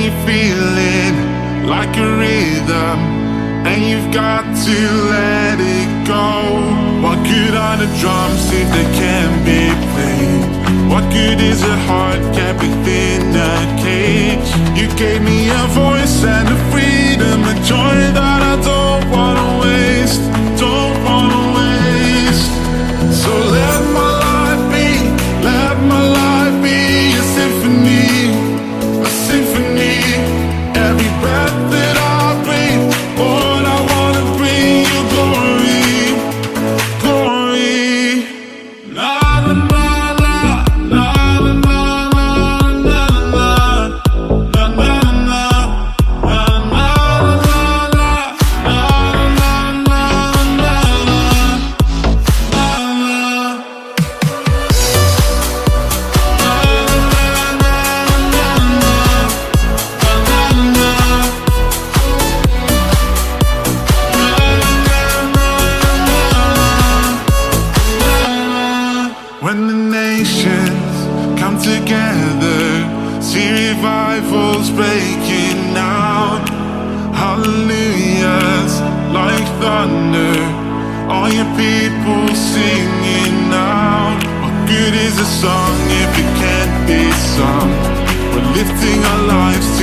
me feeling like a rhythm, and you've got to let it go. What good are the drums if they can't be played? What good is a heart kept within a cage? You gave me a voice and a freedom, a joy that I don't wanna waste, don't wanna waste. So let my life be, let my life be a symphony, a symphony. Every breath that I breathe, Lord, I wanna bring you glory, glory. La la la la, la la la la, la la la la la, la la la la, la la la When the nations come together, see revivals breaking out. Hallelujahs like thunder, all your people singing out. What good is a song if it can't be sung? We're lifting our lives